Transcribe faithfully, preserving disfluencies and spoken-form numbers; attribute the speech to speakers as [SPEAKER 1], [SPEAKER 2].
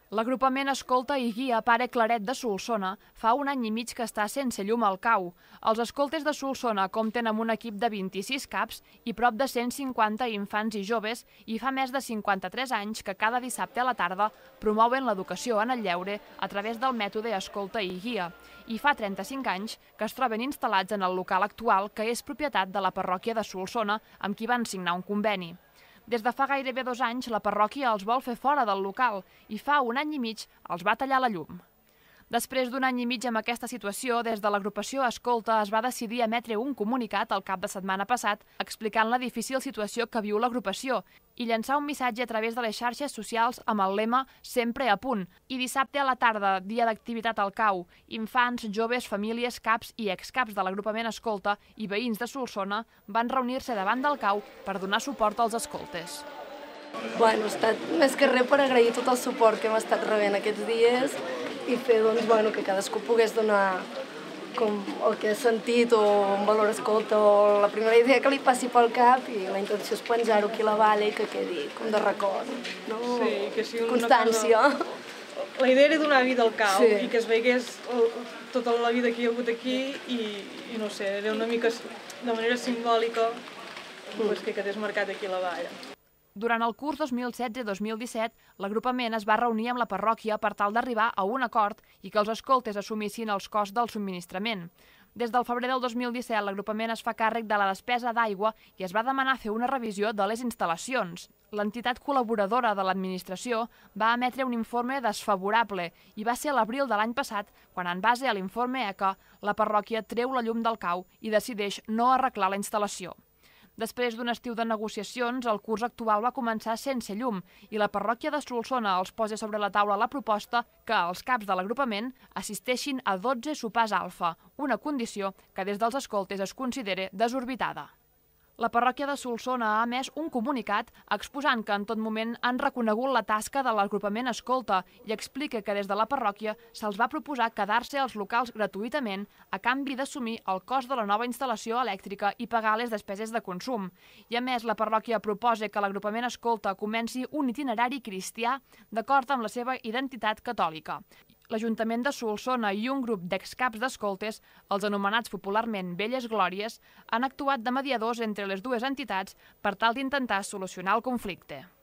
[SPEAKER 1] L'agrupament Escolta i Guia Pare Claret de Solsona fa un any i mig que està sense llum al cau. Els escoltes de Solsona compten amb un equip de vint-i-sis caps i prop de cent cinquanta infants i joves i fa més de cinquanta-tres anys que cada dissabte a la tarda promouen l'educació en el lleure a través del mètode Escolta i Guia. I fa trenta-cinc anys que es troben instal·lats en el local actual, que és propietat de la parròquia de Solsona, amb qui van signar un conveni. Des de fa gairebé dos anys, la parròquia els vol fer fora del local i fa un any i mig els va tallar la llum. Després d'un any i mig amb aquesta situació, des de l'agrupació Escolta es va decidir emetre un comunicat el cap de setmana passat explicant la difícil situació que viu l'agrupació i llançar un missatge a través de les xarxes socials amb el lema «Sempre a punt». I dissabte a la tarda, dia d'activitat al cau, infants, joves, famílies, caps i excaps de l'agrupament Escolta i veïns de Solsona van reunir-se davant del cau per donar suport als escoltes.
[SPEAKER 2] Bueno, ha estat més que res per agrair tot el suport que hem estat rebent aquests dies i fer doncs, bueno, que cadascú pogués donar com el que ha sentit o un valor escolta o la primera idea que li passi pel cap, i la intenció és penjar-ho aquí a la valla i que quedi com de record, no?
[SPEAKER 3] Sí, que sigui una
[SPEAKER 2] constància.
[SPEAKER 3] Cosa... La idea era donar vida al cau, sí, i que es veiés tota la vida que hi ha hagut aquí i, i no sé, era una mica de manera simbòlica pues, que quedés marcat aquí a la valla.
[SPEAKER 1] Durant el curs dos mil setze dos mil disset, l'agrupament es va reunir amb la parròquia per tal d'arribar a un acord i que els escoltes assumissin els costs del subministrament. Des del febrer del dos mil disset, l'agrupament es fa càrrec de la despesa d'aigua i es va demanar fer una revisió de les instal·lacions. L'entitat col·laboradora de l'administració va emetre un informe desfavorable i va ser a l'abril de l'any passat quan, en base a l'informe E C A, la parròquia treu la llum del cau i decideix no arreglar la instal·lació. Després d'un estiu de negociacions, el curs actual va començar sense llum i la parròquia de Solsona els posa sobre la taula la proposta que els caps de l'agrupament assisteixin a dotze sopars alfa, una condició que des dels escoltes es considera desorbitada. La parròquia de Solsona ha emès un comunicat exposant que en tot moment han reconegut la tasca de l'agrupament Escolta i explica que des de la parròquia se'ls va proposar quedar-se als locals gratuïtament a canvi d'assumir el cost de la nova instal·lació elèctrica i pagar les despeses de consum. I a més, la parròquia proposa que l'agrupament Escolta comenci un itinerari cristià d'acord amb la seva identitat catòlica. L'Ajuntament de Solsona i un grup d'excaps d'escoltes, els anomenats popularment Velles Glòries, han actuat de mediadors entre les dues entitats per tal d'intentar solucionar el conflicte.